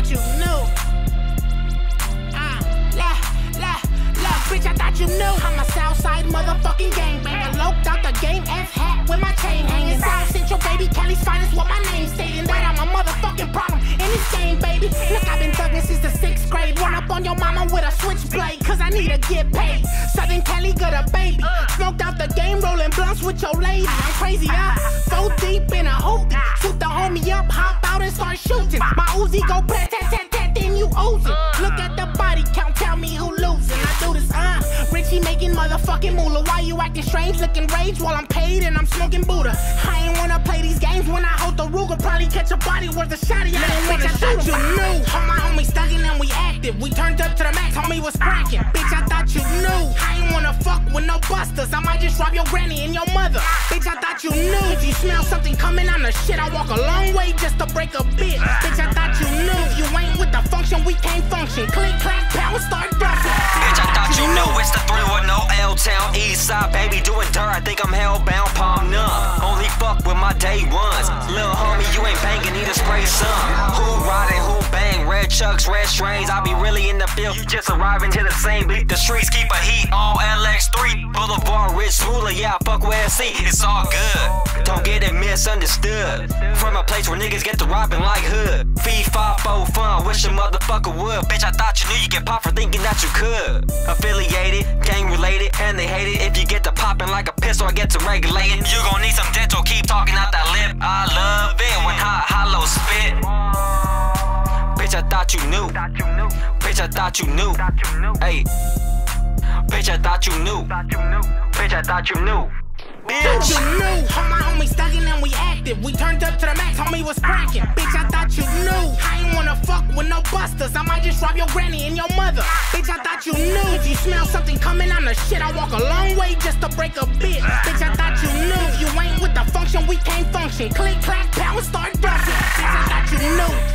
you knew. Bitch, I thought you knew. I'm a Southside motherfucking gangbanger. Loped out the game, F-hat with my chain hanging. South Central, baby, Cali's finest, what my name's stating. That I'm a motherfucking problem in this game, baby. Look, I've been thugging since the 6th grade. Run up on your mama with a switchblade, cause I need to get paid. Southern Cali got a baby. Smoked out the game, rolling blunts with your lady. I'm crazy, huh? 4 deep in a hoopty. Shoot the homie up, hop out and start shooting. My Uzi go pet, then you oozing. Look at the body count, tell me who losing. I do this, Richie making motherfucking mula. Why you acting strange, looking rage while I'm paid and I'm smoking Buddha? I ain't wanna play these games when I hold the Ruger. Probably catch a body worth a shotty. I didn't wanna shoot you. Knew. All my homies thugging and we active. We turned up to the max, homie was cracking. Bitch, I thought you knew. I ain't wanna fuck with no busters. I might just rob your granny and your mother. Bitch, I thought you knew. If you smell something coming, I'm the shit. I walk a long way just to break a bitch. Bitch, I thought you knew. If you ain't with the function, we can't function. Click, clack, power, start busting. Bitch, I thought you knew. It's the 310 L-Town, East Side, baby, doing dirt. I think I'm hellbound, palm numb. Only fuck with my day ones. Lil' homie, you ain't banging, need to spray some. Who riding, who bang, red chucks, red strains. I be really in the field, you just arriving to the same beat. The streets keep a heat, all LX3. Boulevard, Rich, Mula, yeah, I fuck with SC. It's all good, don't get it misunderstood. From a place where niggas get to robbing like hood. Fee, 5, 4, fun, wish a motherfucker would. Bitch, I thought you knew you get popped for thinking that you could. Affiliated, gang related, and they hate it. If you get to popping like a pistol, I get to regulate it. You gon' need some dental, keep talking out that lip. I love it when hot hollow spit. Bitch, I thought you knew. Bitch, I thought you knew. Hey, bitch, I thought you knew. Bitch, I thought you knew. Bitch, you knew. All my homies thugging and we active. We turned up to the max, homie was cracking. Bitch, I thought you knew. I ain't wanna fuck with no busters. I might just rob your granny and your mother. Bitch, I thought you knew. If you smell something coming, I'm the shit. I walk a long way just to break a bitch. Bitch, I thought you knew. If you ain't with the function, we can't function. Click, clack, power, start busting. Bitch, I thought you knew.